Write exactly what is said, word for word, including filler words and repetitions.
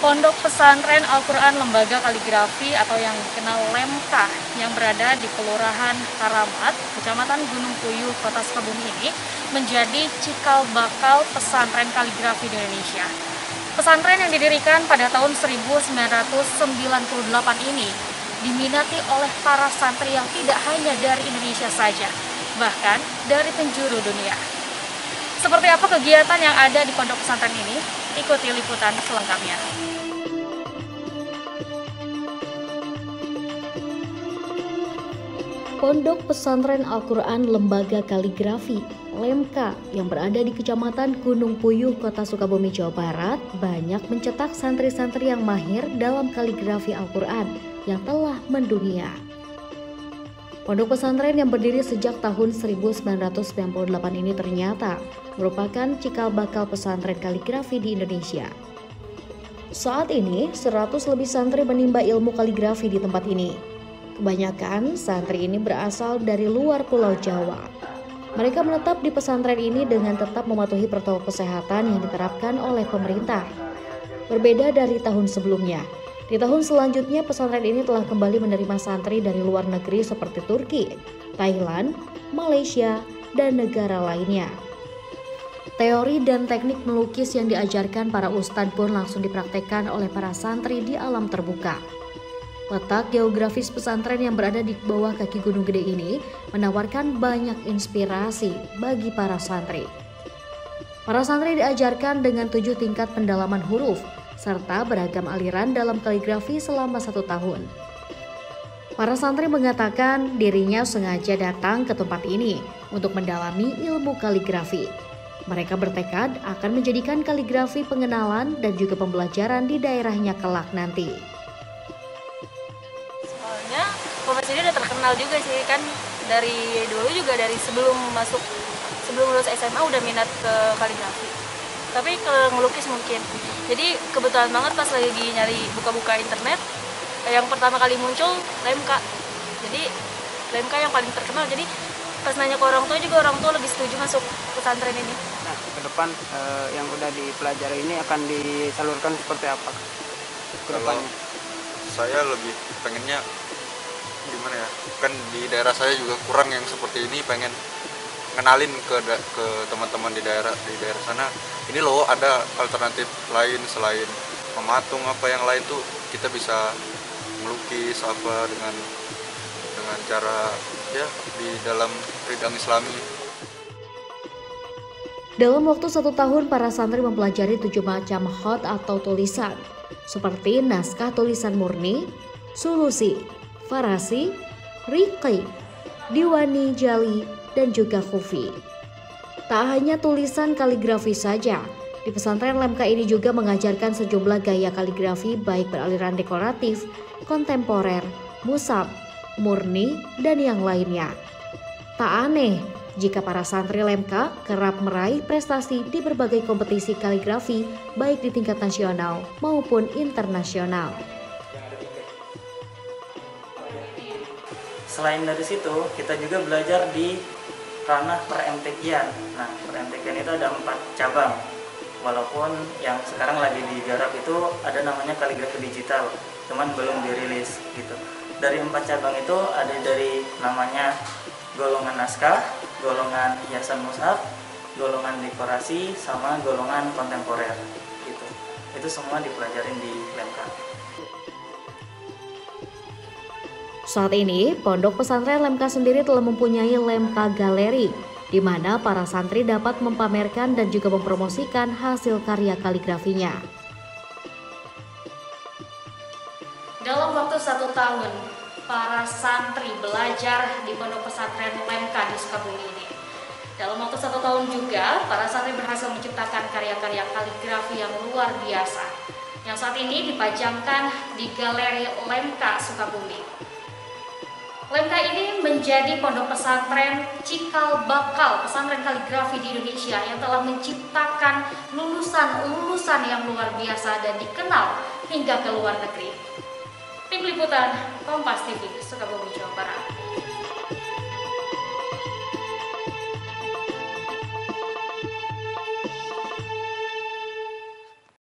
Pondok Pesantren Al-Quran Lembaga Kaligrafi atau yang dikenal Lemka yang berada di Kelurahan Karamat, Kecamatan Gunung Puyuh, Kota Sukabumi ini menjadi cikal bakal pesantren kaligrafi di Indonesia. Pesantren yang didirikan pada tahun seribu sembilan ratus sembilan puluh delapan ini diminati oleh para santri yang tidak hanya dari Indonesia saja, bahkan dari penjuru dunia. Seperti apa kegiatan yang ada di pondok pesantren ini? Ikuti liputan selengkapnya. Pondok Pesantren Al-Quran Lembaga Kaligrafi Lemka yang berada di Kecamatan Gunung Puyuh, Kota Sukabumi, Jawa Barat banyak mencetak santri-santri yang mahir dalam kaligrafi Al-Quran yang telah mendunia. Pondok pesantren yang berdiri sejak tahun seribu sembilan ratus sembilan puluh delapan ini ternyata merupakan cikal bakal pesantren kaligrafi di Indonesia. Saat ini, seratus lebih santri menimba ilmu kaligrafi di tempat ini. Kebanyakan santri ini berasal dari luar Pulau Jawa. Mereka menetap di pesantren ini dengan tetap mematuhi protokol kesehatan yang diterapkan oleh pemerintah. Berbeda dari tahun sebelumnya, di tahun selanjutnya pesantren ini telah kembali menerima santri dari luar negeri seperti Turki, Thailand, Malaysia, dan negara lainnya. Teori dan teknik melukis yang diajarkan para ustadz pun langsung dipraktekkan oleh para santri di alam terbuka. Letak geografis pesantren yang berada di bawah kaki Gunung Gede ini menawarkan banyak inspirasi bagi para santri. Para santri diajarkan dengan tujuh tingkat pendalaman huruf, serta beragam aliran dalam kaligrafi selama satu tahun. Para santri mengatakan dirinya sengaja datang ke tempat ini untuk mendalami ilmu kaligrafi. Mereka bertekad akan menjadikan kaligrafi pengenalan dan juga pembelajaran di daerahnya kelak nanti. Kompas ini udah terkenal juga sih, kan dari dulu juga dari sebelum masuk sebelum lulus S M A udah minat ke kaligrafi, tapi ke ngelukis mungkin. Jadi kebetulan banget pas lagi nyari buka-buka internet, yang pertama kali muncul Lemka. Jadi Lemka yang paling terkenal. Jadi pas nanya ke orang tua juga, orang tua lebih setuju masuk pesantren ini. Nah, ke depan eh, yang udah dipelajari ini akan disalurkan seperti apa ke depannya? Saya lebih pengennya gimana ya, kan di daerah saya juga kurang yang seperti ini, pengen kenalin ke ke teman-teman di daerah di daerah sana, ini loh ada alternatif lain selain mematung apa yang lain tuh, kita bisa melukis apa dengan dengan cara ya di dalam bidang Islami. Dalam waktu satu tahun, para santri mempelajari tujuh macam khat atau tulisan, seperti naskah tulisan murni, sulusi, farasi, riqi, diwani jali, dan juga khufi. Tak hanya tulisan kaligrafi saja, di pesantren Lemka ini juga mengajarkan sejumlah gaya kaligrafi baik beraliran dekoratif, kontemporer, musab, murni, dan yang lainnya. Tak aneh jika para santri Lemka kerap meraih prestasi di berbagai kompetisi kaligrafi baik di tingkat nasional maupun internasional. Selain dari situ, kita juga belajar di ranah per-M T Q-an. Nah, per-M T Q-an itu ada empat cabang. Walaupun yang sekarang lagi digarap itu ada namanya kaligrafi digital, cuman belum dirilis gitu. Dari empat cabang itu ada dari namanya golongan naskah, golongan hiasan mushaf, golongan dekorasi, sama golongan kontemporer gitu. Itu semua dipelajarin di Lemka. Saat ini, Pondok Pesantren Lemka sendiri telah mempunyai Lemka Galeri, di mana para santri dapat mempamerkan dan juga mempromosikan hasil karya kaligrafinya. Dalam waktu satu tahun, para santri belajar di Pondok Pesantren Lemka di Sukabumi ini. Dalam waktu satu tahun juga, para santri berhasil menciptakan karya-karya kaligrafi yang luar biasa, yang saat ini dipajangkan di Galeri Lemka Sukabumi. Lemka ini menjadi pondok pesantren cikal bakal pesantren kaligrafi di Indonesia yang telah menciptakan lulusan-lulusan yang luar biasa dan dikenal hingga ke luar negeri. Tim Liputan Kompas T V, Sukabumi, Jawa Barat.